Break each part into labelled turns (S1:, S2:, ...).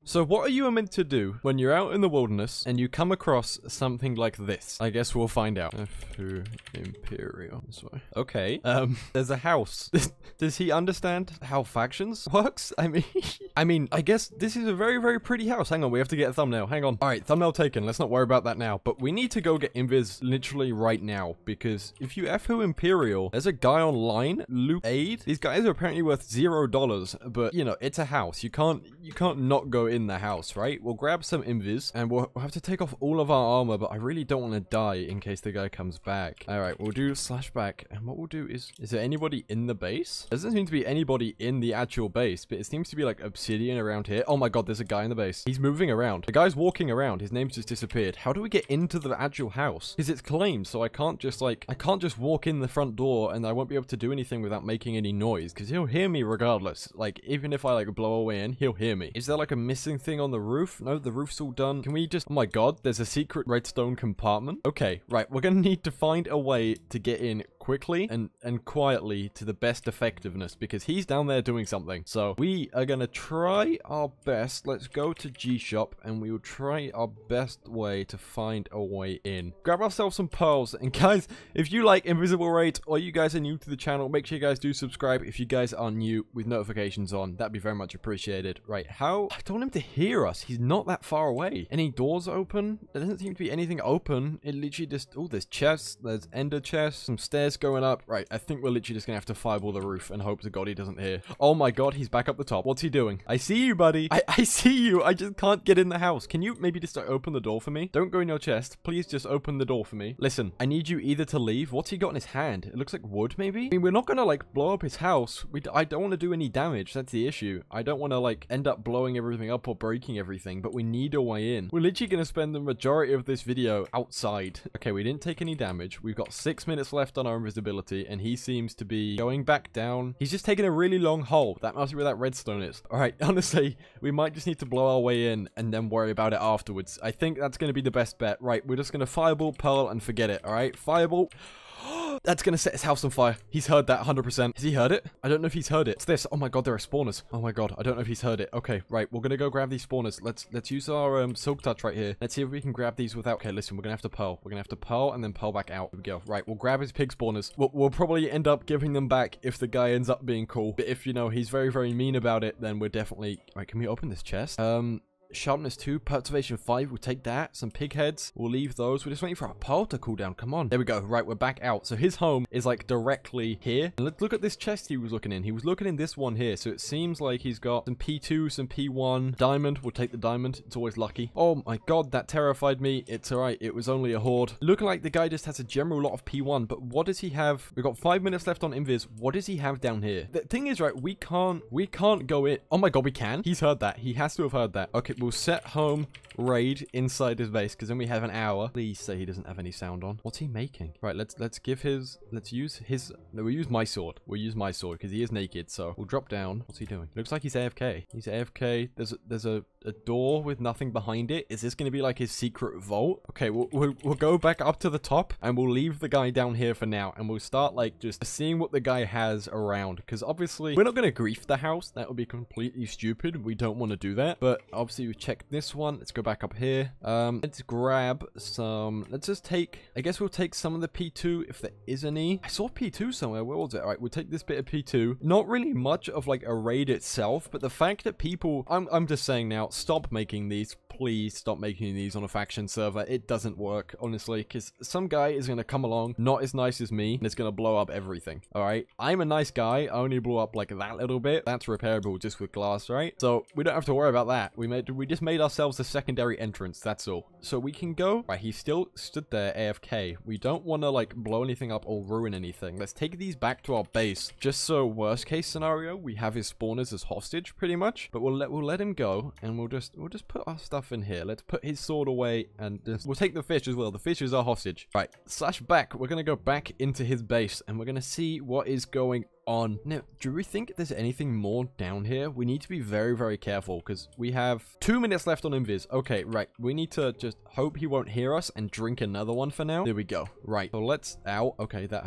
S1: So what are you meant to do when you're out in the wilderness and you come across something like this? I guess we'll find out. F2 Imperial. This way. Okay. There's a house. Does he understand how factions works? I mean, I guess this is a very, very pretty house. Hang on, we have to get a thumbnail. Hang on. All right, thumbnail taken. Let's not worry about that now. But we need to go get invis literally right now, because if you F2 Imperial, there's a guy online, Luke Aid. These guys are apparently worth $0, but you know, it's a house. You can't not go in the house, right? We'll grab some invis and we'll have to take off all of our armor, but I really don't want to die in case the guy comes back. All right, we'll do /back, and what we'll do is there anybody in the base? There doesn't seem to be anybody in the actual base, but it seems to be like obsidian around here. Oh my god, there's a guy in the base. He's moving around. The guy's walking around. His name's just disappeared. How do we get into the actual house? Because it's claimed, so I can't just walk in the front door and I won't be able to do anything without making any noise, because he'll hear me regardless. Like, even if I like blow away in, he'll hear me. Is there like a missing thing on the roof? No, the roof's all done. Can we just... Oh my god, there's a secret redstone compartment. Okay, right. We're gonna need to find a way to get in quickly and quietly to the best effectiveness, because he's down there doing something. So we are gonna try our best. Let's go to G-Shop and we will try our best way to find a way in. Grab ourselves some pearls, and guys, if you like Invisible Raids or you guys are new to the channel, make sure you guys do subscribe if you guys are new with notifications on. That'd be very much appreciated. Right, how? I don't want him to hear us. He's not that far away. Any doors open? There doesn't seem to be anything open. It literally just... Oh, there's chests. There's ender chests. Some stairs going up. Right, I think we're literally just gonna have to fireball the roof and hope to god he doesn't hear. Oh my god, he's back up the top. What's he doing? I see you, buddy. I see you. I just can't get in the house. Can you maybe just open the door for me? Don't go in your chest. Please just open the door for me. Listen, I need you either to leave. What's he got in his hand? It looks like wood, maybe? I mean, we're not gonna like blow up his house. I don't want to do any damage. That's the issue. I don't want to like end up blowing everything up or breaking everything, but we need a way in. We're literally gonna spend the majority of this video outside. Okay, we didn't take any damage. We've got 6 minutes left on our invisibility, and he seems to be going back down. He's just taking a really long hole. That must be where that redstone is. All right, honestly, we might just need to blow our way in and then worry about it afterwards. I think that's gonna be the best bet. Right, we're just gonna fireball Pearl and forget it. All right, fireball. That's gonna set his house on fire. He's heard that 100%. Has he heard it? I don't know if he's heard it. What's this? Oh my god, there are spawners. Oh my god, I don't know if he's heard it. Okay, right, we're gonna go grab these spawners. Let's use our silk touch right here. Let's see if we can grab these without... Okay, listen, we're gonna have to pearl. We're gonna have to pearl and then pearl back out. Here we go. Right, we'll grab his pig spawners. We'll probably end up giving them back if the guy ends up being cool. But if, you know, he's very, very mean about it, then we're definitely... Right, can we open this chest? Sharpness 2, perturbation 5, we'll take that. Some pig heads, we'll leave those. We're just waiting for our pearl to cool down. Come on. There we go. Right, we're back out. So his home is like directly here. And let's look at this chest he was looking in. He was looking in this one here. So it seems like he's got some P2, some P1. Diamond, we'll take the diamond. It's always lucky. Oh my god, that terrified me. It's alright. It was only a horde. Looking like the guy just has a general lot of P1. But what does he have? We've got 5 minutes left on invis. What does he have down here? The thing is, right, we can't go in. Oh my god, we can? He's heard that. He has to have heard that. Okay, we'll set home raid inside his base, because then we have an hour. Please say he doesn't have any sound on. What's he making? Right, let's use his... No, we'll use my sword. We'll use my sword because he is naked. So we'll drop down. What's he doing? Looks like he's AFK. He's AFK. There's a door with nothing behind it. Is this going to be like his secret vault? Okay, we'll go back up to the top and we'll leave the guy down here for now, and we'll start like just seeing what the guy has around, because obviously we're not going to grief the house. That would be completely stupid. We don't want to do that. But obviously we checked this one. Let's go back up here. Let's grab some... Let's just take... I guess we'll take some of the P2 if there is any. I saw P2 somewhere. Where was it? All right, we'll take this bit of P2. Not really much of like a raid itself, but the fact that people... I'm just saying now, stop making these. Please stop making these on a faction server. It doesn't work, honestly, because some guy is going to come along, not as nice as me, and it's going to blow up everything. All right, I'm a nice guy. I only blew up like that little bit. That's repairable just with glass, right? So we don't have to worry about that. We just made ourselves a secondary entrance. That's all. So we can go. Right, he still stood there AFK. We don't want to like blow anything up or ruin anything. Let's take these back to our base, just so worst case scenario we have his spawners as hostage pretty much. But we'll let him go, and we'll just put our stuff in here. Let's put his sword away, and we'll take the fish as well. The fish is our hostage. Right, /back. We're gonna go back into his base, and we're gonna see what is going on. Now, do we think there's anything more down here? We need to be very, very careful, because we have 2 minutes left on invis. Okay, right. We need to just hope he won't hear us and drink another one for now. There we go. Right. So let's... Ow. Okay, that hurt.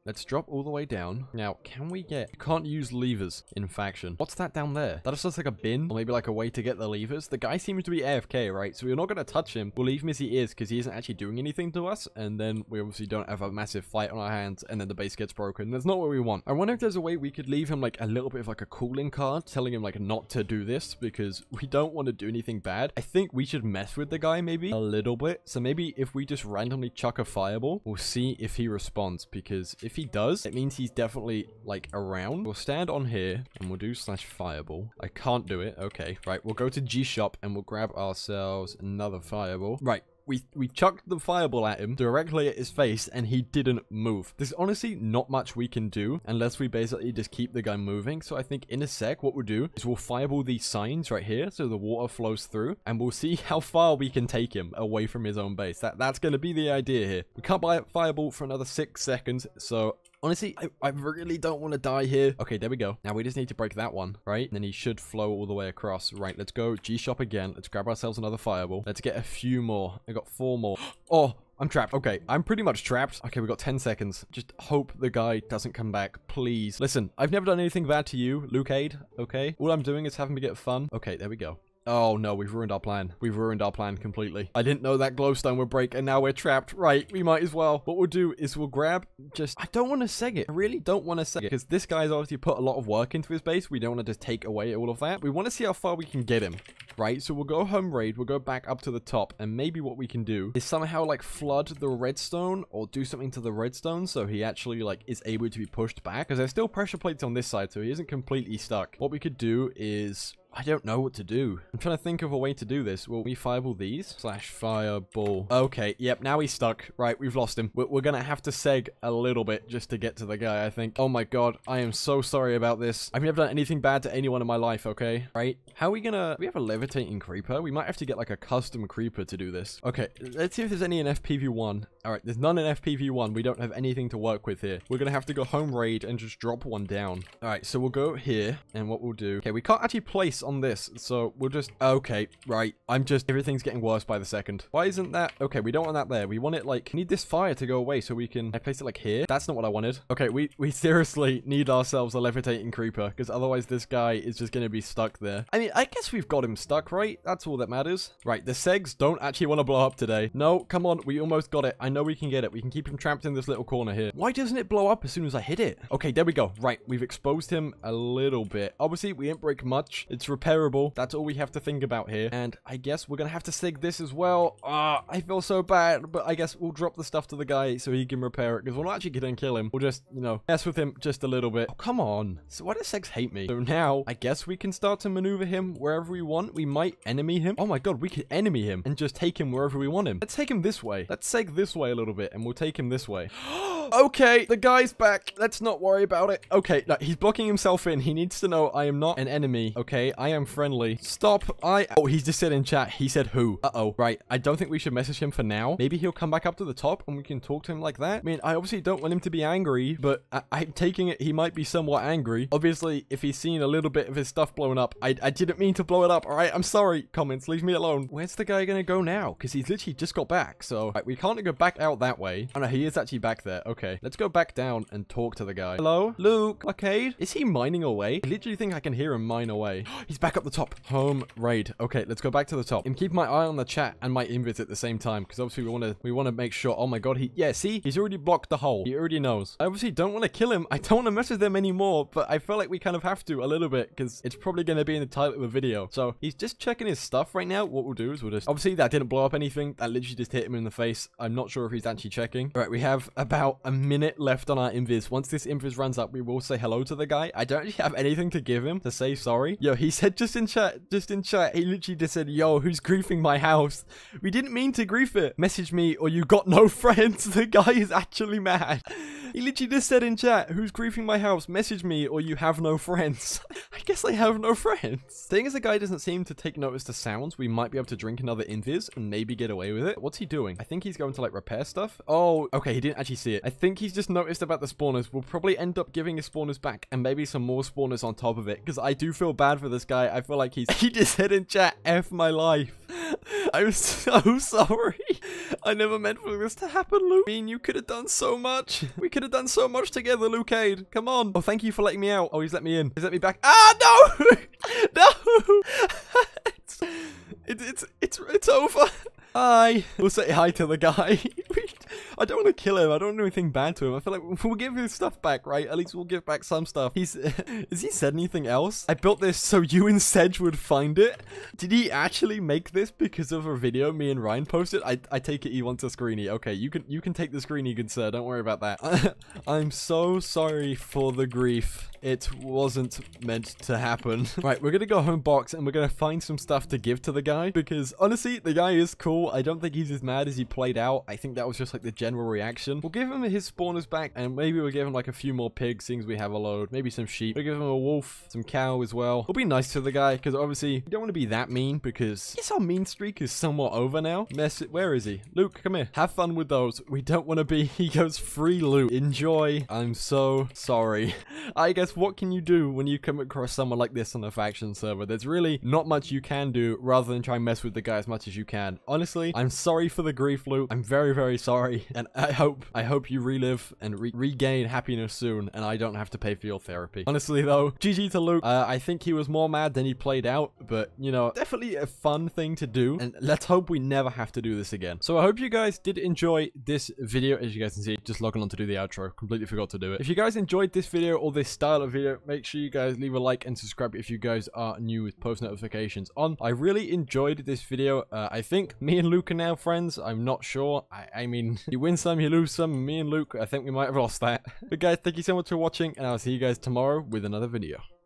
S1: let's drop all the way down. Now, can we get... You can't use levers in faction. What's that down there? That just looks like a bin, or maybe like a way to get the levers. The guy seems to be AFK, right? So we're not going to touch him. We'll leave him as he is, because he isn't actually doing anything to us, and then we obviously don't have a massive fight on our hands, and then the base gets broken. That's not what we want. I wonder if there's a way we could leave him like a little bit of like a cooling card, telling him like not to do this, because we don't want to do anything bad. I think we should mess with the guy maybe a little bit. So maybe if we just randomly chuck a fireball, we'll see if he responds, because if he does, it means he's definitely like around. We'll stand on here and we'll do /fireball. I can't do it. Okay, right. We'll go to G Shop and we'll grab ourselves another fireball. Right. We chucked the fireball at him directly at his face and he didn't move. There's honestly not much we can do unless we basically just keep the guy moving. So I think in a sec, what we'll do is we'll fireball these signs right here so the water flows through, and we'll see how far we can take him away from his own base. That's going to be the idea here. We can't buy a fireball for another 6 seconds, so... Honestly, I really don't want to die here. Okay, there we go. Now we just need to break that one, right? And then he should flow all the way across. Right, let's go G-Shop again. Let's grab ourselves another fireball. Let's get a few more. I got 4 more. Oh, I'm trapped. Okay, I'm pretty much trapped. Okay, we got 10 seconds. Just hope the guy doesn't come back, please. Listen, I've never done anything bad to you, Lukeade, okay? All I'm doing is having me get fun. Okay, there we go. Oh no, we've ruined our plan. We've ruined our plan completely. I didn't know that glowstone would break and now we're trapped. Right, we might as well. What we'll do is we'll grab just... I don't want to seg it. I really don't want to seg it, because this guy's obviously put a lot of work into his base. We don't want to just take away all of that. We want to see how far we can get him. Right, so we'll go home raid, we'll go back up to the top, and maybe what we can do is somehow like flood the redstone or do something to the redstone so he actually like is able to be pushed back, because there's still pressure plates on this side, so he isn't completely stuck. What we could do is... I don't know what to do. I'm trying to think of a way to do this. Will we fireball these? /fireball. Okay, yep, now he's stuck. Right, we've lost him. We're gonna have to seg a little bit just to get to the guy, I think. Oh my god, I am so sorry about this. I've never done anything bad to anyone in my life, okay? Right? How are we gonna... We have a levitating creeper? We might have to get like a custom creeper to do this. Okay, let's see if there's any in FPV1. Alright, there's none in FPV1. We don't have anything to work with here. We're gonna have to go home raid and just drop one down. Alright, so we'll go here, and what we'll do... Okay, we can't actually place on this, so we'll just... Okay, right. Everything's getting worse by the second. Why isn't that... Okay, we don't want that there. We want it, like... We need this fire to go away so we can... I place it, like, here? That's not what I wanted. Okay, we seriously need ourselves a levitating creeper, because otherwise this guy is just gonna be stuck there. I mean, I guess we've got him stuck, right? That's all that matters. Right, the segs don't actually want to blow up today. No, come on. We almost got it. I know we can get it. We can keep him trapped in this little corner here. Why doesn't it blow up as soon as I hit it? Okay, there we go. Right, we've exposed him a little bit. Obviously, we didn't break much. It's repairable. That's all we have to think about here. And I guess we're gonna have to sig this as well. I feel so bad, but I guess we'll drop the stuff to the guy so he can repair it, because we're not actually gonna kill him. We'll just, you know, mess with him just a little bit. Oh, come on. So why does segs hate me? So now, I guess we can start to maneuver him wherever we want. We might enemy him. Oh my god, we could enemy him and just take him wherever we want him. Let's take him this way. Let's seg this way a little bit, and we'll take him this way. Okay, the guy's back. Let's not worry about it. Okay, no, he's blocking himself in. He needs to know I am not an enemy. Okay, I am friendly. Stop. Oh, he's just said in chat. He said who? Uh-oh. Right, I don't think we should message him for now. Maybe he'll come back up to the top and we can talk to him like that. I mean, I obviously don't want him to be angry, but I'm taking it he might be somewhat angry. Obviously, if he's seen a little bit of his stuff blowing up, I didn't mean to blow it up, all right? I'm sorry. Comments, leave me alone. Where's the guy gonna go now? Because he's literally just got back, so... Right, we can't go back out that way. Oh no, he is actually back there. Okay, let's go back down and talk to the guy. Hello? Luke? Lukeade? Is he mining away? I literally think I can hear him mine away. He's back up the top. Home raid. Okay, let's go back to the top. And keep my eye on the chat and my invis at the same time, because obviously we want to make sure... Oh my god, yeah, see? He's already blocked the hole. He already knows. I obviously don't want to kill him. I don't want to mess with them anymore, but I feel like we kind of have to a little bit, because it's probably going to be in the title of the video. So he's just checking his stuff right now. What we'll do is we'll just... Obviously, that didn't blow up anything. That literally just hit him in the face. I'm not sure if he's actually checking. All right, we have about a minute left on our invis. Once this invis runs up, we will say hello to the guy. I don't actually have anything to give him to say sorry. Yo, he said just in chat, he literally just said, yo, who's griefing my house? We didn't mean to grief it. Message me or you got no friends. The guy is actually mad. He literally just said in chat, who's griefing my house? Message me or you have no friends. I guess I have no friends. Seeing as the guy doesn't seem to take notice to sounds, we might be able to drink another invis and maybe get away with it. What's he doing? I think he's going to like repair stuff. Oh, okay. He didn't actually see it. I think he's just noticed about the spawners. We'll probably end up giving his spawners back and maybe some more spawners on top of it, because I do feel bad for this guy. I feel like he just said in chat, F my life. I'm so sorry. I never meant for this to happen, Luke. I mean, you could have done so much. We could have done so much together, Luke Cade. Come on. Oh, thank you for letting me out. Oh, he's let me in. He's let me back. Ah, no! No! It's over. Hi. We'll say hi to the guy. I don't want to kill him. I don't want to do anything bad to him. I feel like we'll give his stuff back, right? At least we'll give back some stuff. Has he said anything else? I built this so you and Sedge would find it. Did he actually make this because of a video me and Ryan posted? I take it he wants a screenie. Okay, you can take the screenie, good sir. Don't worry about that. I'm so sorry for the grief. It wasn't meant to happen. Right, we're gonna go home box and we're gonna find some stuff to give to the guy because honestly, the guy is cool. I don't think he's as mad as he played out. I think that was just like the general reaction. We'll give him his spawners back and maybe we'll give him like a few more pigs, seeing as we have a load. Maybe some sheep. We'll give him a wolf, some cow as well. We'll be nice to the guy because obviously you don't want to be that mean because I guess our mean streak is somewhat over now. Where is he? Luke, come here. Have fun with those. We don't want to be, he goes free loot. Enjoy. I'm so sorry. I guess what can you do when you come across someone like this on a faction server? There's really not much you can do rather than try and mess with the guy as much as you can. Honestly, I'm sorry for the grief, Luke. I'm very, very sorry. And I hope you relive and regain happiness soon and I don't have to pay for your therapy. Honestly though, GG to Luke. I think he was more mad than he played out, but you know, definitely a fun thing to do. And let's hope we never have to do this again. So I hope you guys did enjoy this video. As you guys can see, just logging on to do the outro. Completely forgot to do it. If you guys enjoyed this video or this style of video, make sure you guys leave a like and subscribe if you guys are new with post notifications on. I really enjoyed this video. I think me and Luke are now friends. I'm not sure. I mean, you win some, you lose some. Me and Luke, I think we might have lost that. But guys, thank you so much for watching and I'll see you guys tomorrow with another video.